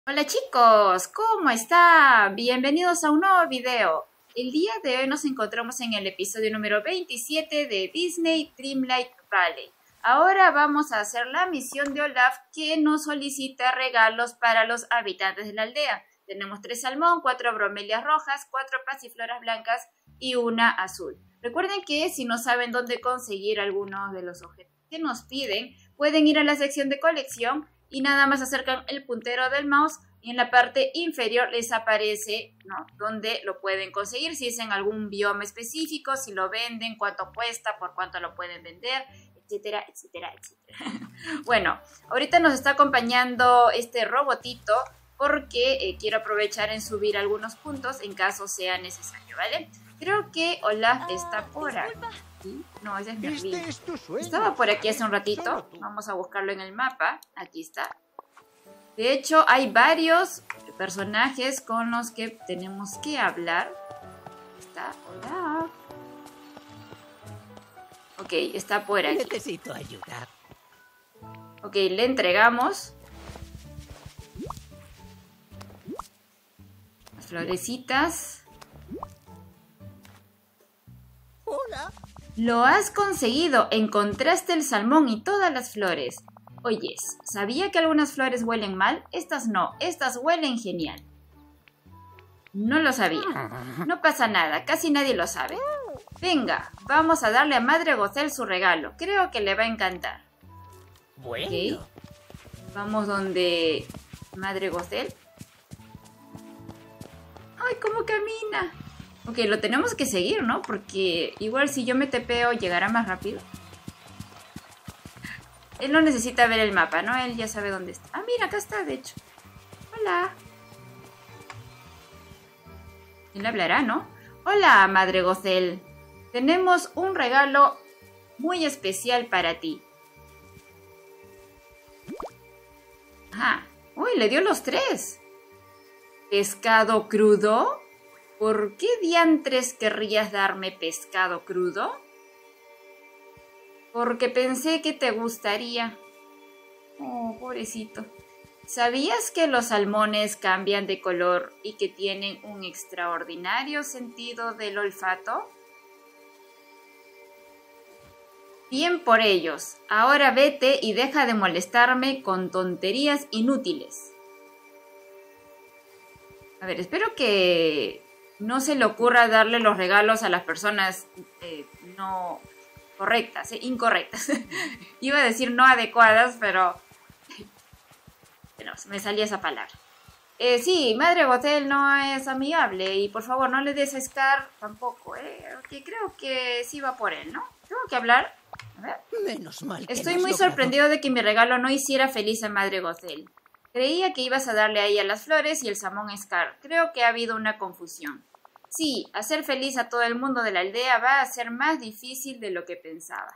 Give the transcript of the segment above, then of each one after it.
Hola chicos, ¿cómo están? Bienvenidos a un nuevo video. El día de hoy nos encontramos en el episodio número 27 de Disney Dreamlight Valley. Ahora vamos a hacer la misión de Olaf que nos solicita regalos para los habitantes de la aldea. Tenemos 3 salmón, 4 bromelias rojas, 4 pasifloras blancas y una azul. Recuerden que si no saben dónde conseguir algunos de los objetos que nos piden, pueden ir a la sección de colección y nada más acercan el puntero del mouse y en la parte inferior les aparece, ¿no?, dónde lo pueden conseguir, si es en algún bioma específico, si lo venden, cuánto cuesta, por cuánto lo pueden vender, etcétera, etcétera, etcétera. Bueno, ahorita nos está acompañando este robotito porque quiero aprovechar en subir algunos puntos en caso sea necesario, ¿vale? Creo que Olaf está por aquí. No, ese es Merlín. Estaba por aquí hace un ratito. Vamos a buscarlo en el mapa. Aquí está. De hecho, hay varios personajes con los que tenemos que hablar. Está Olaf. Ok, está por aquí. Necesito ayuda. Ok, le entregamos las florecitas. Hola. Lo has conseguido, encontraste el salmón y todas las flores. Oyes, ¿sabía que algunas flores huelen mal? Estas no, estas huelen genial. No lo sabía. No pasa nada, casi nadie lo sabe. Venga, vamos a darle a Madre Gothel su regalo. Creo que le va a encantar. Bueno. Okay. Vamos donde Madre Gothel. ¡Ay, cómo camina! Ok, lo tenemos que seguir, ¿no? Porque igual si yo me tepeo llegará más rápido. Él no necesita ver el mapa, ¿no? Él ya sabe dónde está. Ah, mira, acá está, de hecho. Hola. Él hablará, ¿no? Hola, Madre Gothel. Tenemos un regalo muy especial para ti. Ajá. Uy, le dio los 3. ¿Pescado crudo? ¿Por qué diantres querrías darme pescado crudo? Porque pensé que te gustaría. Oh, pobrecito. ¿Sabías que los salmones cambian de color y que tienen un extraordinario sentido del olfato? Bien por ellos. Ahora vete y deja de molestarme con tonterías inútiles. A ver, espero que no se le ocurra darle los regalos a las personas no correctas, incorrectas. Iba a decir no adecuadas, pero me salía esa palabra. Sí, Madre Gothel no es amigable y por favor no le des a Scar tampoco, que creo que sí va por él, ¿no? Tengo que hablar. A ver. Menos mal que Estoy no has muy logrado. sorprendido de que mi regalo no hiciera feliz a Madre Gothel. Creía que ibas a darle a ella las flores y el salmón a Scar. Creo que ha habido una confusión. Sí, hacer feliz a todo el mundo de la aldea va a ser más difícil de lo que pensaba.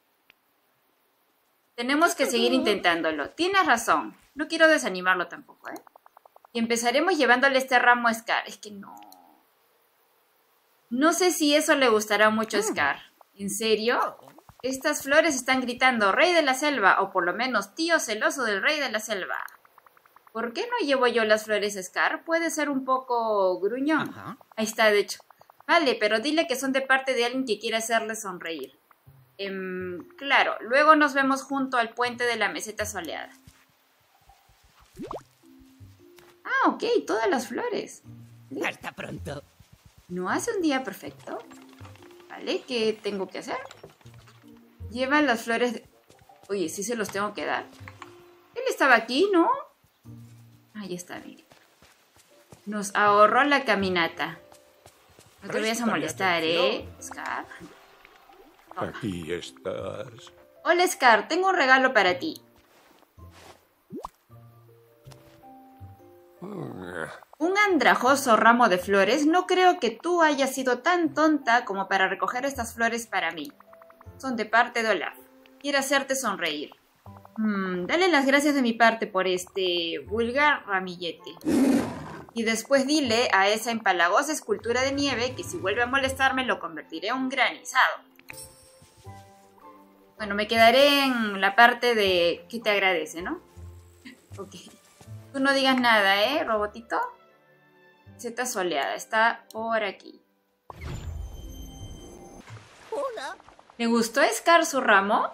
Tenemos que seguir intentándolo. Tienes razón. No quiero desanimarlo tampoco, ¿eh? Y empezaremos llevándole este ramo a Scar. Es que no. No sé si eso le gustará mucho a Scar. ¿En serio? Estas flores están gritando Rey de la Selva, o por lo menos tío celoso del Rey de la Selva. ¿Por qué no llevo yo las flores a Scar? Puede ser un poco gruñón. Ajá. Ahí está, de hecho. Vale, pero dile que son de parte de alguien que quiere hacerle sonreír. Claro, luego nos vemos junto al puente de la meseta soleada. Ah, ok, todas las flores. Hasta pronto. ¿No hace un día perfecto? Vale, ¿qué tengo que hacer? Lleva las flores de... Oye, ¿sí se los tengo que dar? Él estaba aquí, ¿no? Ahí está, mire. Nos ahorró la caminata. No te vayas a molestar, ¿eh, Scar? Toma. Aquí estás. Hola, Scar, tengo un regalo para ti. Un andrajoso ramo de flores. No creo que tú hayas sido tan tonta como para recoger estas flores para mí. Son de parte de Olaf. Quiere hacerte sonreír. Dale las gracias de mi parte por este vulgar ramillete. Y después dile a esa empalagosa escultura de nieve que si vuelve a molestarme lo convertiré en un granizado. Bueno, me quedaré en la parte de que te agradece, ¿no? Ok. Tú no digas nada, ¿eh, robotito? Z soleada, está por aquí. Hola. ¿Le gustó Scar su ramo?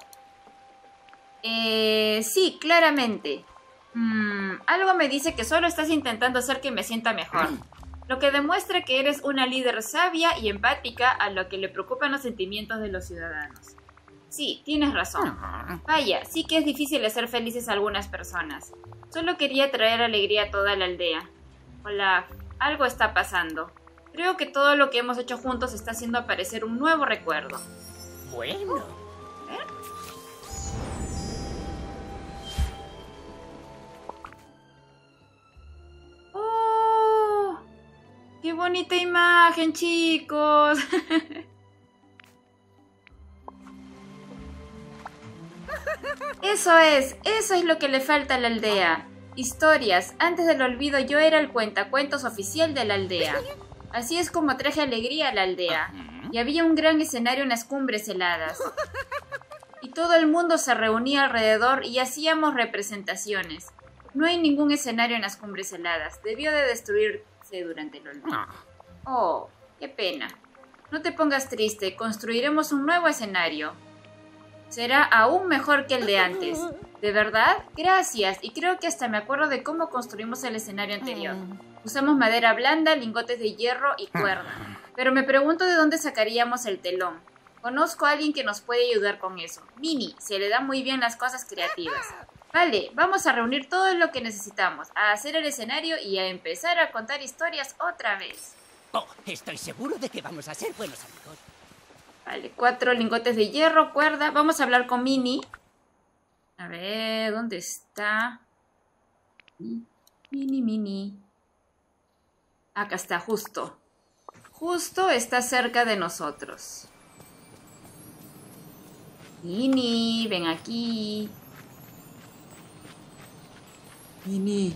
Sí, claramente. Algo me dice que solo estás intentando hacer que me sienta mejor. Lo que demuestra que eres una líder sabia y empática a lo que le preocupan los sentimientos de los ciudadanos. Sí, tienes razón. Vaya, sí que es difícil hacer felices a algunas personas. Solo quería traer alegría a toda la aldea. Hola, algo está pasando. Creo que todo lo que hemos hecho juntos está haciendo aparecer un nuevo recuerdo. Bueno. ¡Oh! ¡Qué bonita imagen, chicos! Eso es lo que le falta a la aldea. Historias. Antes del olvido yo era el cuentacuentos oficial de la aldea. Así es como traje alegría a la aldea. Y había un gran escenario en las cumbres heladas. Y todo el mundo se reunía alrededor y hacíamos representaciones. No hay ningún escenario en las cumbres heladas. Debió de destruirse durante el olvido. Oh, qué pena. No te pongas triste. Construiremos un nuevo escenario. Será aún mejor que el de antes. ¿De verdad? Gracias. Y creo que hasta me acuerdo de cómo construimos el escenario anterior. Usamos madera blanda, lingotes de hierro y cuerda. Pero me pregunto de dónde sacaríamos el telón. Conozco a alguien que nos puede ayudar con eso. Minnie, se le da muy bien las cosas creativas. Vale, vamos a reunir todo lo que necesitamos, a hacer el escenario y a empezar a contar historias otra vez. Oh, estoy seguro de que vamos a ser buenos amigos. Vale, 4 lingotes de hierro, cuerda. Vamos a hablar con Minnie. A ver, ¿dónde está? Minnie. Acá está, justo. Justo está cerca de nosotros. Minnie, ven aquí. Minnie,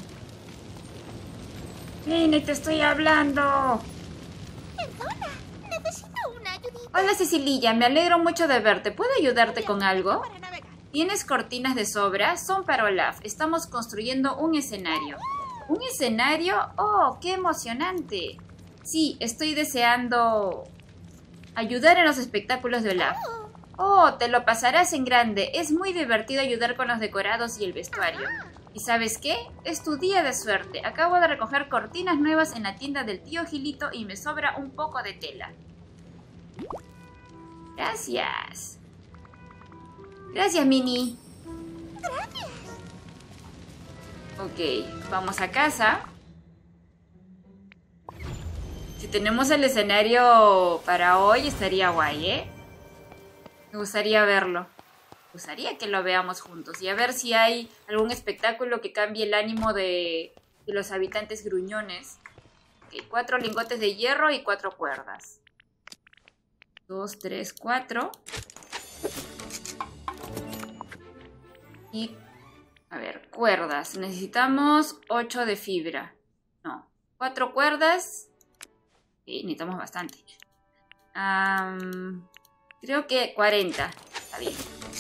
te estoy hablando. Perdona, necesito una ayudita. Hola, Cecililla, me alegro mucho de verte. ¿Puedo ayudarte con algo? Para navegar. ¿Tienes cortinas de sobra? Son para Olaf. Estamos construyendo un escenario. ¿Un escenario? ¡Oh, qué emocionante! Sí, estoy deseando ayudar en los espectáculos de Olaf. Oh, te lo pasarás en grande. Es muy divertido ayudar con los decorados y el vestuario. ¿Y sabes qué? Es tu día de suerte. Acabo de recoger cortinas nuevas en la tienda del tío Gilito y me sobra un poco de tela. Gracias. Gracias, Minnie. Gracias. Ok, vamos a casa. Si tenemos el escenario para hoy, estaría guay, ¿eh? Me gustaría verlo. Me gustaría que lo veamos juntos y a ver si hay algún espectáculo que cambie el ánimo de los habitantes gruñones. Ok, 4 lingotes de hierro y 4 cuerdas. 2, 3, 4. Y, a ver, cuerdas. Necesitamos 8 de fibra. No, 4 cuerdas. Sí, necesitamos bastante. Creo que 40. Está bien.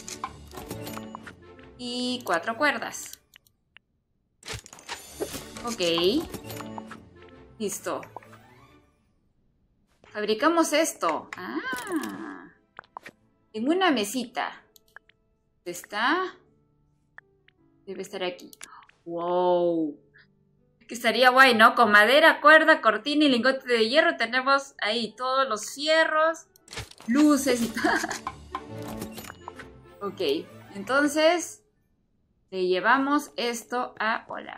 Y 4 cuerdas. Ok. Listo. Fabricamos esto. En una mesita. ¿Dónde está? Debe estar aquí. ¡Wow! Que estaría guay, ¿no? Con madera, cuerda, cortina y lingote de hierro tenemos ahí todos los fierros, luces y todo. Ok, entonces le llevamos esto a Olaf.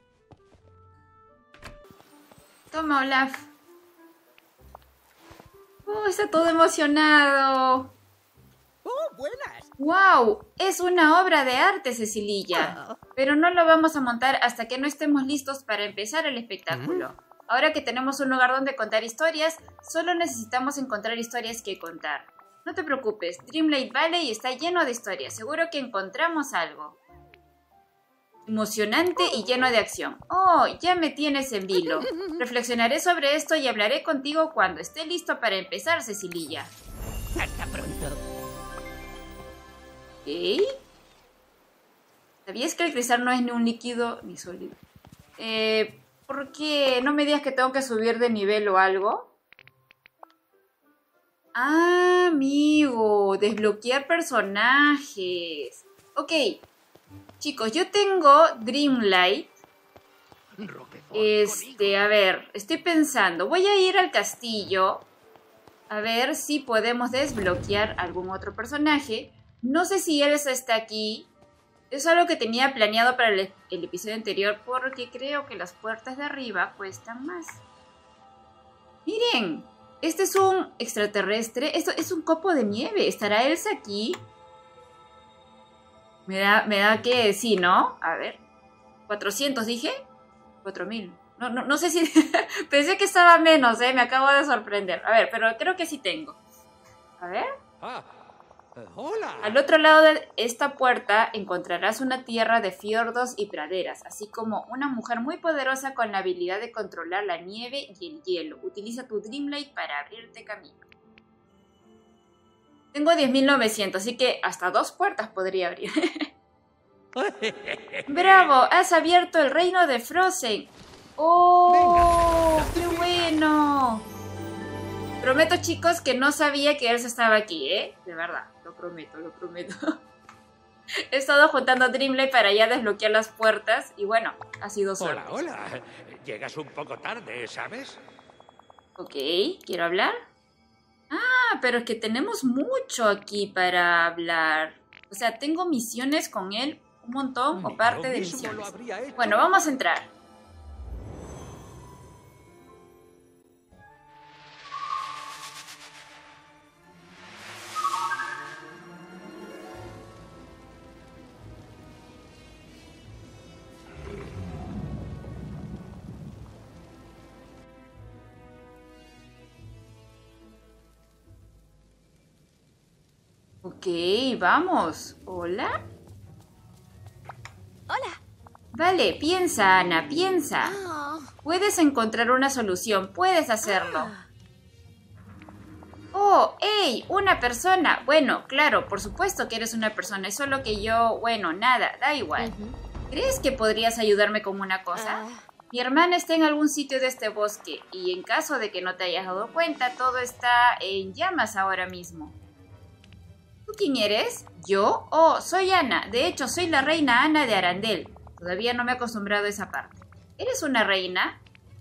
Toma, Olaf. Oh, está todo emocionado. ¡Oh, buenas! ¡Wow! Es una obra de arte, Cecililla. Pero no lo vamos a montar hasta que no estemos listos para empezar el espectáculo. Ahora que tenemos un lugar donde contar historias, solo necesitamos encontrar historias que contar. No te preocupes, Dreamlight Valley está lleno de historias. Seguro que encontramos algo emocionante y lleno de acción. ¡Oh, ya me tienes en vilo! Reflexionaré sobre esto y hablaré contigo cuando esté listo para empezar, Cecililla. Hasta pronto. ¿Ok? ¿Sabías que el cristal no es ni un líquido ni sólido? ¿Por qué? No me digas que tengo que subir de nivel o algo. Ah, amigo, desbloquear personajes. Ok, chicos, yo tengo Dreamlight. A ver, estoy pensando. Voy a ir al castillo a ver si podemos desbloquear algún otro personaje. No sé si Elsa está aquí. Es algo que tenía planeado para el episodio anterior porque creo que las puertas de arriba cuestan más. Miren, este es un extraterrestre. Esto es un copo de nieve. ¿Estará Elsa aquí? Me da que sí, ¿no? A ver. 400 dije. 4000. No sé si... Pensé que estaba menos, me acabo de sorprender. A ver, pero creo que sí tengo. A ver. Hola. Al otro lado de esta puerta encontrarás una tierra de fiordos y praderas, así como una mujer muy poderosa con la habilidad de controlar la nieve y el hielo. Utiliza tu Dreamlight para abrirte camino. Tengo 10.900, así que hasta 2 puertas podría abrir. ¡Bravo! Has abierto el reino de Frozen. ¡Oh! Venga, ¡qué bueno! Prometo, chicos, que no sabía que Elsa estaba aquí, ¿eh? De verdad, lo prometo, lo prometo. He estado juntando Dreamlight para ya desbloquear las puertas y bueno, ha sido suerte. Hola, hola. Llegas un poco tarde, ¿sabes? Ok, ¿quiero hablar? Ah, pero es que tenemos mucho aquí para hablar. O sea, tengo misiones con él, un montón, o parte de misiones. Bueno, vamos a entrar. Ok, vamos. ¿Hola? Hola. Vale, piensa, Ana, piensa. Puedes encontrar una solución, puedes hacerlo. Oh, hey, una persona. Bueno, claro, por supuesto que eres una persona, es solo que yo, bueno, nada, da igual. ¿Crees que podrías ayudarme con una cosa? Mi hermana está en algún sitio de este bosque y en caso de que no te hayas dado cuenta, todo está en llamas ahora mismo. ¿Tú quién eres? ¿Yo? Oh, soy Ana. De hecho, soy la reina Ana de Arandel. Todavía no me he acostumbrado a esa parte. ¿Eres una reina?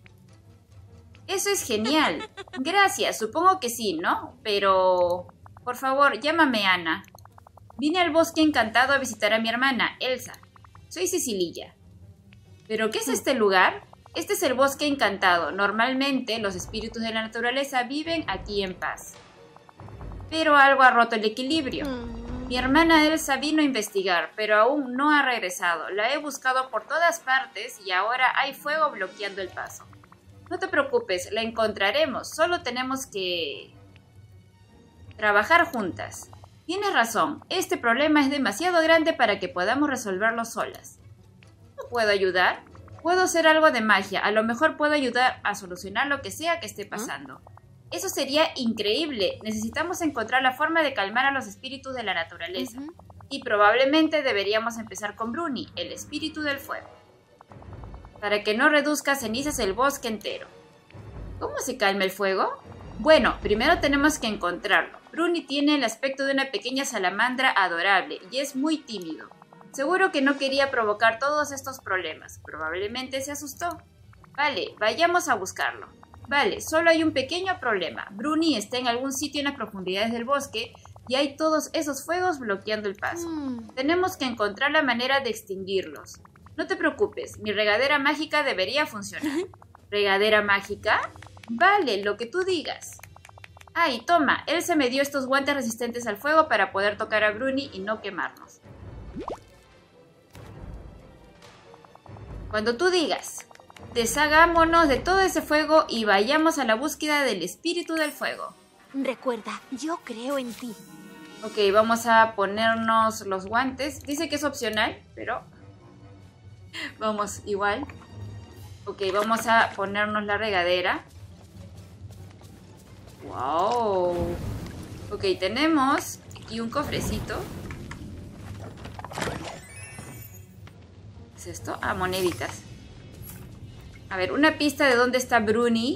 Eso es genial. Gracias, supongo que sí, ¿no? Pero... por favor, llámame Ana. Vine al bosque encantado a visitar a mi hermana, Elsa. Soy Cecilia. ¿Pero qué es este lugar? Este es el bosque encantado. Normalmente, los espíritus de la naturaleza viven aquí en paz. Pero algo ha roto el equilibrio. Mi hermana Elsa vino a investigar, pero aún no ha regresado. La he buscado por todas partes y ahora hay fuego bloqueando el paso. No te preocupes, la encontraremos. Solo tenemos que... trabajar juntas. Tienes razón, este problema es demasiado grande para que podamos resolverlo solas. ¿No puedo ayudar? Puedo hacer algo de magia. A lo mejor puedo ayudar a solucionar lo que sea que esté pasando. Eso sería increíble. Necesitamos encontrar la forma de calmar a los espíritus de la naturaleza. Y probablemente deberíamos empezar con Bruni, el espíritu del fuego. Para que no reduzca a cenizas el bosque entero. ¿Cómo se calma el fuego? Bueno, primero tenemos que encontrarlo. Bruni tiene el aspecto de una pequeña salamandra adorable y es muy tímido. Seguro que no quería provocar todos estos problemas. Probablemente se asustó. Vale, vayamos a buscarlo. Vale, solo hay un pequeño problema. Bruni está en algún sitio en las profundidades del bosque y hay todos esos fuegos bloqueando el paso. Tenemos que encontrar la manera de extinguirlos. No te preocupes, mi regadera mágica debería funcionar. ¿Regadera mágica? Vale, lo que tú digas. Ay, toma, Elsa me dio estos guantes resistentes al fuego para poder tocar a Bruni y no quemarnos. Cuando tú digas. Deshagámonos de todo ese fuego y vayamos a la búsqueda del espíritu del fuego. Recuerda, yo creo en ti. Ok, vamos a ponernos los guantes. Dice que es opcional, pero... vamos igual. Ok, vamos a ponernos la regadera. ¡Wow! Ok, tenemos aquí un cofrecito. ¿Qué es esto? Ah, moneditas. A ver, una pista de dónde está Bruni.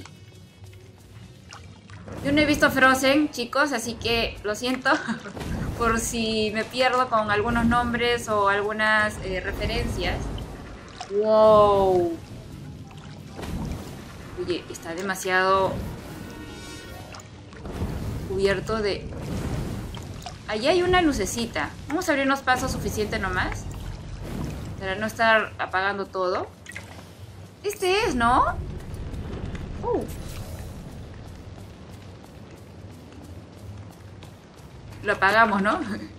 Yo no he visto Frozen, chicos, así que lo siento por si me pierdo con algunos nombres o algunas referencias. ¡Wow! Oye, está demasiado cubierto de... Allí hay una lucecita. Vamos a abrirnos paso suficiente nomás para no estar apagando todo. Este es, ¿no? Lo apagamos, ¿no?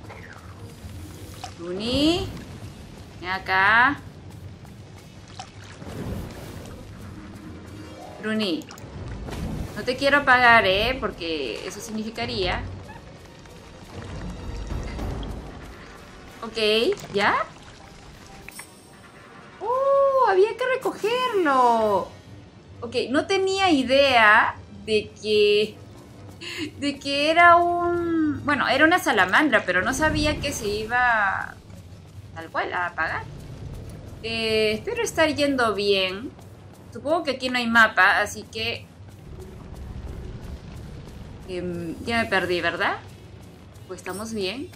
Bruni, ven acá. Bruni, no te quiero apagar, porque eso significaría... Ok, ¿ya? Había que recogerlo. Ok, no tenía idea de que era un... Bueno, era una salamandra, pero no sabía que se iba tal cual a apagar. Espero estar yendo bien. Supongo que aquí no hay mapa, así que... ya me perdí, ¿verdad? Pues estamos bien.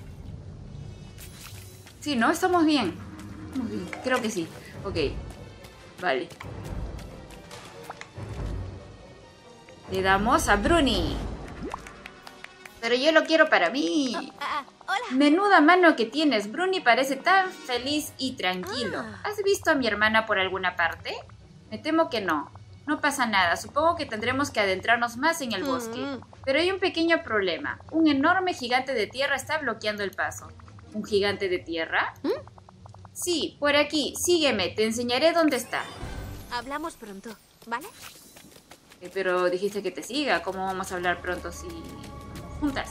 Sí, ¿no? Estamos bien. Creo que sí. Ok. Vale. Le damos a Bruni. Pero yo lo quiero para mí. Hola. Menuda mano que tienes. Bruni parece tan feliz y tranquilo. ¿Has visto a mi hermana por alguna parte? Me temo que no. No pasa nada. Supongo que tendremos que adentrarnos más en el bosque. Pero hay un pequeño problema. Un enorme gigante de tierra está bloqueando el paso. ¿Un gigante de tierra? Sí, por aquí. Sígueme. Te enseñaré dónde está. Hablamos pronto, ¿vale? Pero dijiste que te siga. ¿Cómo vamos a hablar pronto si vamos juntas?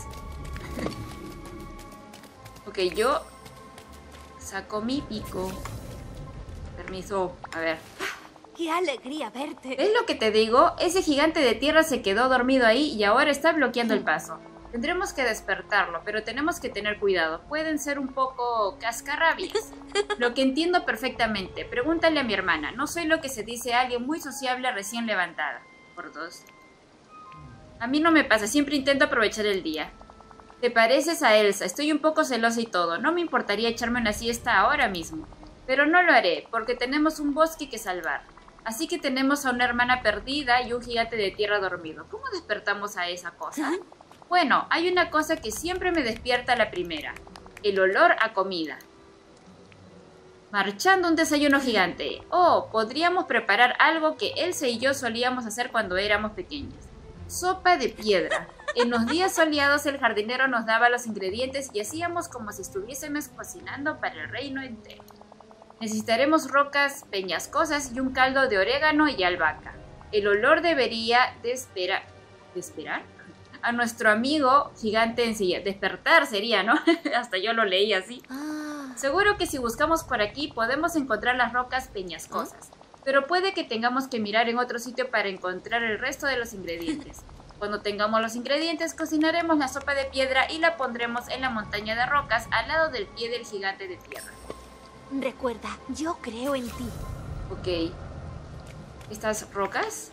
Ok, yo saco mi pico. Permiso. A ver. ¡Qué alegría verte! ¿Ves lo que te digo? Ese gigante de tierra se quedó dormido ahí y ahora está bloqueando el paso. Tendremos que despertarlo, pero tenemos que tener cuidado. Pueden ser un poco cascarrabias. Lo que entiendo perfectamente. Pregúntale a mi hermana. No soy lo que se dice alguien muy sociable recién levantada. Por dos. A mí no me pasa. Siempre intento aprovechar el día. Te pareces a Elsa. Estoy un poco celosa y todo. No me importaría echarme una siesta ahora mismo. Pero no lo haré, porque tenemos un bosque que salvar. Así que tenemos a una hermana perdida y un gigante de tierra dormido. ¿Cómo despertamos a esa cosa? Bueno, hay una cosa que siempre me despierta a la primera. El olor a comida. Marchando un desayuno gigante. Oh, podríamos preparar algo que Elsa y yo solíamos hacer cuando éramos pequeños. Sopa de piedra. En los días soleados el jardinero nos daba los ingredientes y hacíamos como si estuviésemos cocinando para el reino entero. Necesitaremos rocas peñascosas y un caldo de orégano y albahaca. El olor debería ¿Desperar? A nuestro amigo gigante en silla. Despertar sería, ¿no? Hasta yo lo leí así. Seguro que si buscamos por aquí podemos encontrar las rocas peñascosas. Pero puede que tengamos que mirar en otro sitio para encontrar el resto de los ingredientes. Cuando tengamos los ingredientes, cocinaremos la sopa de piedra y la pondremos en la montaña de rocas al lado del pie del gigante de tierra. Recuerda, yo creo en ti. Ok. ¿Estas rocas?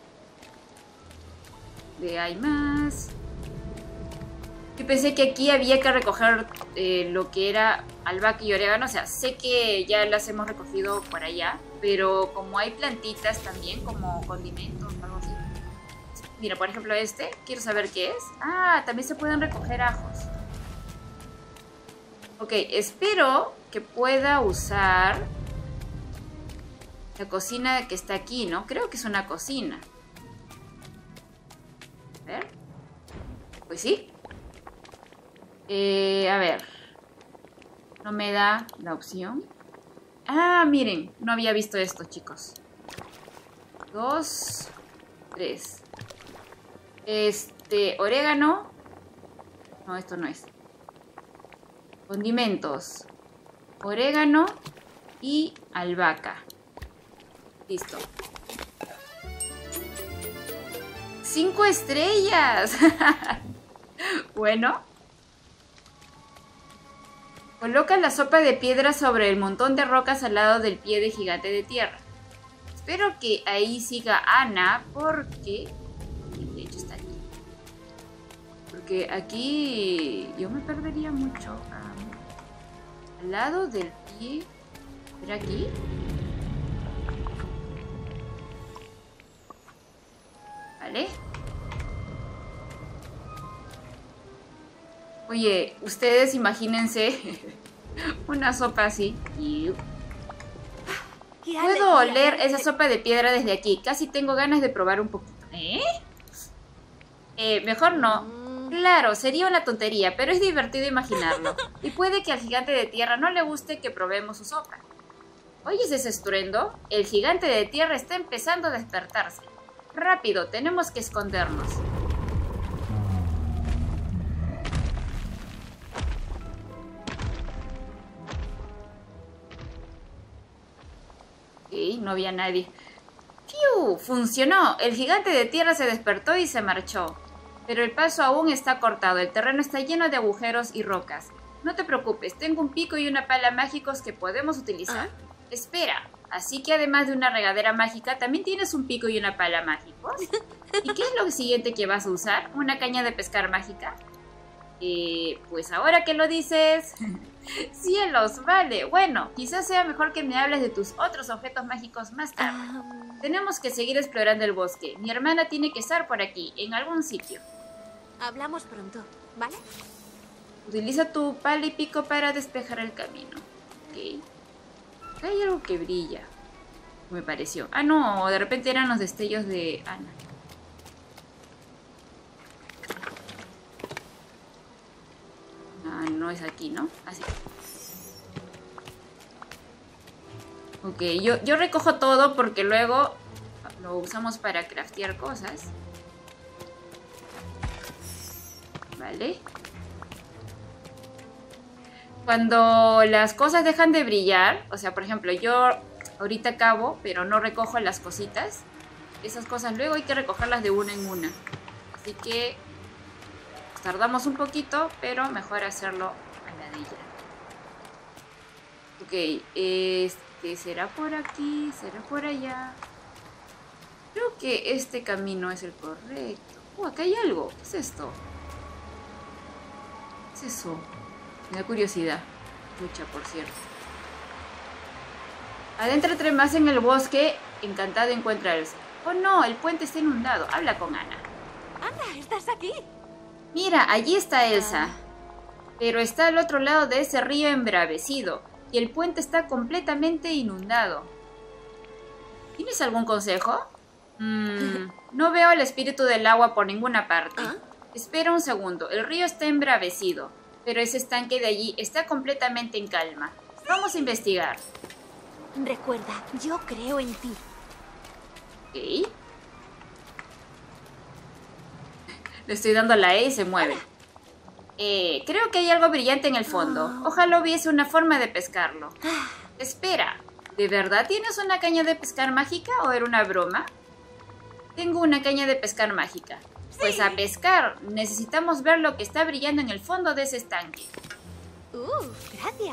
Hay más. Yo pensé que aquí había que recoger lo que era albahaca y orégano. O sea, sé que ya las hemos recogido por allá, pero como hay plantitas también, como condimentos o algo así. Mira, por ejemplo este, quiero saber qué es. Ah, también se pueden recoger ajos. Ok, espero que pueda usar la cocina que está aquí, ¿no? Creo que es una cocina. A ver. Pues sí. A ver. No me da la opción. Ah, miren. No había visto esto, chicos. 2, 3. Orégano. No, esto no es. Condimentos. Orégano y albahaca. Listo. 5 estrellas. Bueno. Coloca la sopa de piedra sobre el montón de rocas al lado del pie de gigante de tierra. espero que ahí siga Ana porque... De hecho está aquí. Porque aquí yo me perdería mucho. Al lado del pie. ¿Era aquí? Vale. Oye, ustedes imagínense una sopa así. Puedo oler esa sopa de piedra desde aquí. Casi tengo ganas de probar un poquito. Mejor no. Claro, sería una tontería, pero es divertido imaginarlo. Y puede que al gigante de tierra no le guste que probemos su sopa. ¿Oyes ese estruendo? El gigante de tierra está empezando a despertarse. Rápido, tenemos que escondernos. No había nadie. ¡Fiu! Funcionó. El gigante de tierra se despertó y se marchó. Pero el paso aún está cortado. El terreno está lleno de agujeros y rocas. No te preocupes, tengo un pico y una pala mágicos que podemos utilizar. Espera, así que además de una regadera mágica, ¿también tienes un pico y una pala mágicos? ¿Y qué es lo siguiente que vas a usar? ¿Una caña de pescar mágica? Pues ahora que lo dices... ¡Cielos! Vale, bueno, quizás sea mejor que me hables de tus otros objetos mágicos más tarde. Tenemos que seguir explorando el bosque. Mi hermana tiene que estar por aquí, en algún sitio. Hablamos pronto, ¿vale? Utiliza tu pala y pico para despejar el camino. Ok. Acá hay algo que brilla. Me pareció. Ah, no, de repente eran los destellos de Ana. No es aquí, ¿no? Así. Ok, yo recojo todo porque luego lo usamos para craftear cosas. Vale. Cuando las cosas dejan de brillar, o sea, por ejemplo, yo ahorita acabo, pero no recojo las cositas. Esas cosas luego hay que recogerlas de una en una. Así que tardamos un poquito, pero mejor hacerlo a la de ya. Ok, ¿será por aquí? ¿Será por allá? Creo que este camino es el correcto. Acá hay algo. ¿Qué es esto? ¿Qué es eso? Me da curiosidad. Mucha, por cierto. Adéntrate más en el bosque. Encantado encuentra a Elsa. Oh no, el puente está inundado. Habla con Ana. Ana, ¿estás aquí? Mira, allí está Elsa. Pero está al otro lado de ese río embravecido. Y el puente está completamente inundado. ¿Tienes algún consejo? No veo el espíritu del agua por ninguna parte. Espera un segundo. El río está embravecido. Pero ese estanque de allí está completamente en calma. Vamos a investigar. Recuerda, yo creo en ti. Ok. Le estoy dando a la E y se mueve. Creo que hay algo brillante en el fondo. Ojalá hubiese una forma de pescarlo. Espera, ¿de verdad tienes una caña de pescar mágica o era una broma? Tengo una caña de pescar mágica. Pues a pescar, necesitamos ver lo que está brillando en el fondo de ese estanque. Gracias.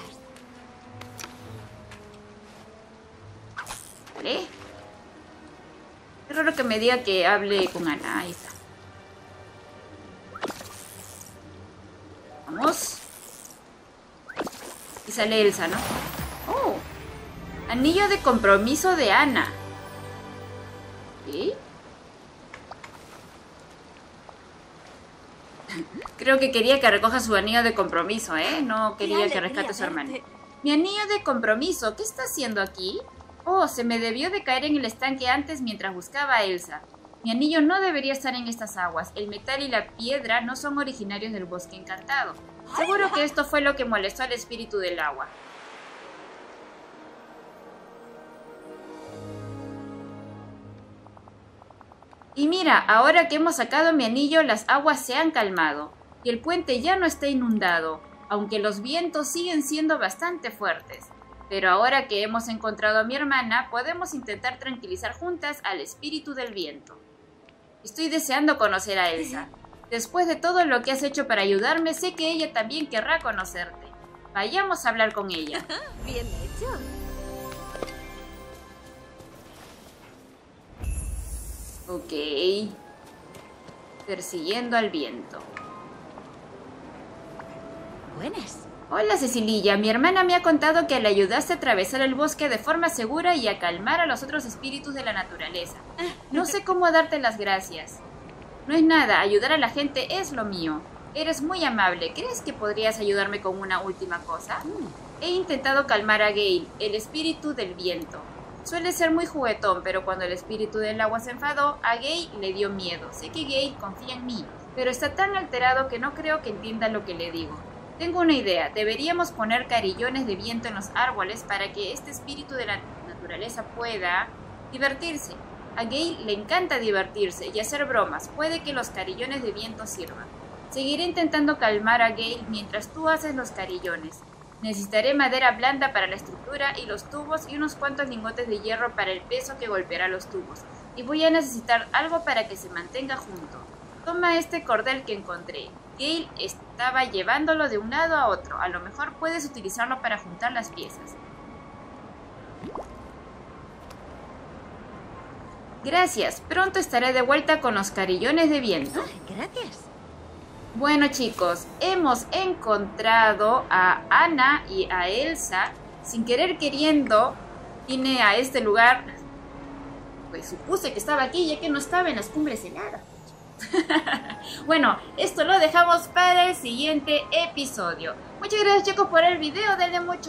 ¿Vale? Es raro que me diga que hable con Ana. Ahí está. Vamos. Y sale Elsa, ¿no? Oh. Anillo de compromiso de Ana. ¿Sí? Creo que quería que recoja su anillo de compromiso, ¿eh? No quería que rescate a su hermano. Mi anillo de compromiso, ¿qué está haciendo aquí? Oh, se me debió de caer en el estanque antes mientras buscaba a Elsa. Mi anillo no debería estar en estas aguas. El metal y la piedra no son originarios del bosque encantado. Seguro que esto fue lo que molestó al espíritu del agua. Y mira, ahora que hemos sacado mi anillo, las aguas se han calmado. Y el puente ya no está inundado, aunque los vientos siguen siendo bastante fuertes. Pero ahora que hemos encontrado a mi hermana, podemos intentar tranquilizar juntas al espíritu del viento. Estoy deseando conocer a Elsa. Después de todo lo que has hecho para ayudarme, sé que ella también querrá conocerte. Vayamos a hablar con ella. Bien hecho. Ok. Persiguiendo al viento. Buenas. Hola Cecililla, mi hermana me ha contado que le ayudaste a atravesar el bosque de forma segura y a calmar a los otros espíritus de la naturaleza. No sé cómo darte las gracias. No es nada, ayudar a la gente es lo mío. Eres muy amable, ¿crees que podrías ayudarme con una última cosa? He intentado calmar a Gale, el espíritu del viento. Suele ser muy juguetón, pero cuando el espíritu del agua se enfadó, a Gale le dio miedo. Sé que Gale confía en mí, pero está tan alterado que no creo que entienda lo que le digo. Tengo una idea, deberíamos poner carillones de viento en los árboles para que este espíritu de la naturaleza pueda divertirse. A Gale le encanta divertirse y hacer bromas, puede que los carillones de viento sirvan. Seguiré intentando calmar a Gale mientras tú haces los carillones. Necesitaré madera blanda para la estructura y los tubos y unos cuantos lingotes de hierro para el peso que golpeará los tubos. Y voy a necesitar algo para que se mantenga junto. Toma este cordel que encontré. Gale estaba llevándolo de un lado a otro. A lo mejor puedes utilizarlo para juntar las piezas. Gracias. Pronto estaré de vuelta con los carillones de viento. Gracias. Bueno chicos, hemos encontrado a Anna y a Elsa. Sin querer queriendo, vine a este lugar. Pues supuse que estaba aquí ya que no estaba en las cumbres heladas. Bueno, esto lo dejamos para el siguiente episodio. Muchas gracias chicos por el video. Denle mucho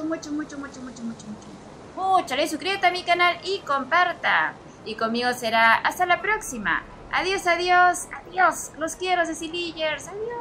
like, suscríbete a mi canal y comparta. Y conmigo será hasta la próxima. Adiós, adiós, adiós. Los quiero, Cecilillers. Adiós.